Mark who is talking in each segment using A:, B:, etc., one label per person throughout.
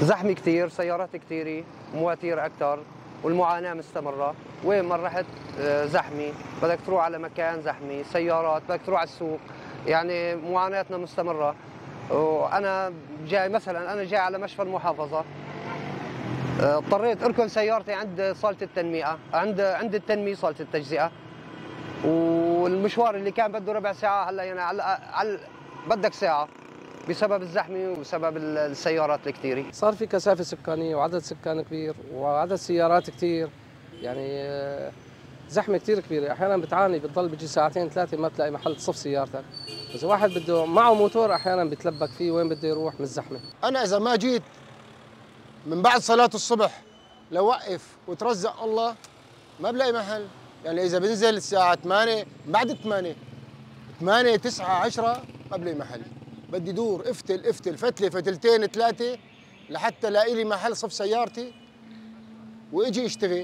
A: زحمة كتير، سيارات كتيرة، مواتير أكتر، والمعاناة مستمرة. وين ما رحت زحمة، بدك تروح على مكان زحمة، سيارات، بدك تروح على السوق، يعني معاناتنا مستمرة. وأنا جاي مثلا، أنا جاي على مشفى المحافظة، اضطريت أركن سيارتي عند صالة التنمية، عند التنمية صالة التجزئة، والمشوار اللي كان بده ربع ساعة هلا يعني بدك ساعة بسبب الزحمة وبسبب السيارات الكثيرة.
B: صار في كثافة سكانية وعدد سكان كبير وعدد سيارات كثير، يعني زحمة كثير كبيرة. أحيانا بتعاني، بتضل بيجي ساعتين ثلاثة ما تلاقي محل تصف سيارتك. إذا واحد بده معه موتور أحيانا بتلبك فيه وين بده يروح من الزحمة.
C: أنا إذا ما جيت من بعد صلاة الصبح لوقف وترزق الله ما بلاقي محل. يعني إذا بنزل الساعة 8 بعد 8 9 10 ما بلاقي محل. بدي دور افتل فتلة فتلتين ثلاثة لحتى لاقي لي محل صف سيارتي واجي اشتغل.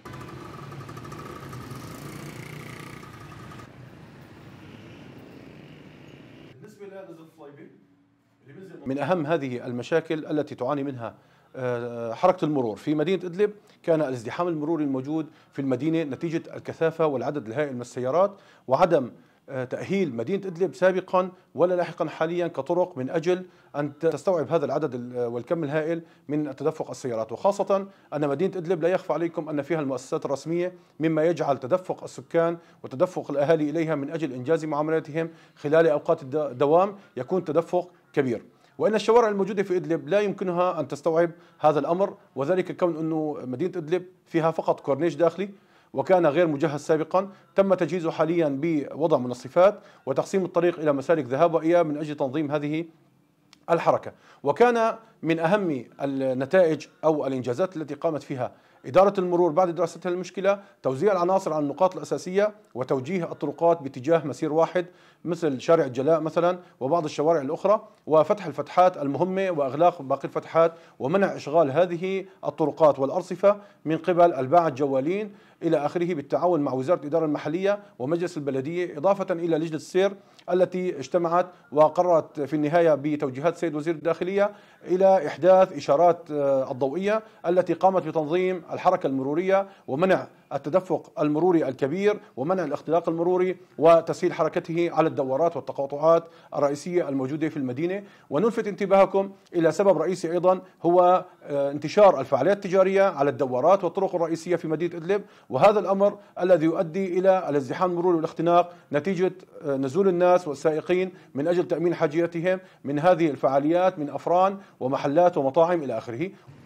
D: من أهم هذه المشاكل التي تعاني منها حركة المرور في مدينة إدلب كان الازدحام المروري الموجود في المدينة نتيجة الكثافة والعدد الهائل من السيارات وعدم تأهيل مدينة إدلب سابقا ولا لاحقا حاليا كطرق من أجل أن تستوعب هذا العدد والكم الهائل من تدفق السيارات، وخاصة أن مدينة إدلب لا يخفى عليكم أن فيها المؤسسات الرسمية مما يجعل تدفق السكان وتدفق الأهالي إليها من أجل إنجاز معاملاتهم خلال أوقات الدوام يكون تدفق كبير. وإن الشوارع الموجودة في إدلب لا يمكنها أن تستوعب هذا الأمر، وذلك كون أنه مدينة إدلب فيها فقط كورنيش داخلي وكان غير مجهز سابقا، تم تجهيزه حاليا بوضع منصفات وتقسيم الطريق إلى مسالك ذهاب وإياب من أجل تنظيم هذه الحركة. وكان من أهم النتائج أو الإنجازات التي قامت فيها إدارة المرور بعد دراستها للمشكلة توزيع العناصر على النقاط الأساسية وتوجيه الطرقات باتجاه مسير واحد مثل شارع الجلاء مثلا وبعض الشوارع الأخرى، وفتح الفتحات المهمة وإغلاق باقي الفتحات ومنع إشغال هذه الطرقات والأرصفة من قبل الباعة الجوالين إلى آخره بالتعاون مع وزارة الإدارة المحلية ومجلس البلدية، إضافة إلى لجنة السير التي اجتمعت وقررت في النهاية بتوجيهات السيد وزير الداخلية إلى إحداث إشارات الضوئية التي قامت بتنظيم الحركة المرورية ومنع التدفق المروري الكبير ومنع الاختلاق المروري وتسهيل حركته على الدورات والتقاطعات الرئيسية الموجودة في المدينة. ونلفت انتباهكم إلى سبب رئيسي أيضا هو انتشار الفعاليات التجارية على الدورات والطرق الرئيسية في مدينة إدلب، وهذا الأمر الذي يؤدي إلى الازدحام المروري والاختناق نتيجة نزول الناس والسائقين من أجل تأمين حاجياتهم من هذه الفعاليات من أفران ومحلات ومطاعم إلى آخره.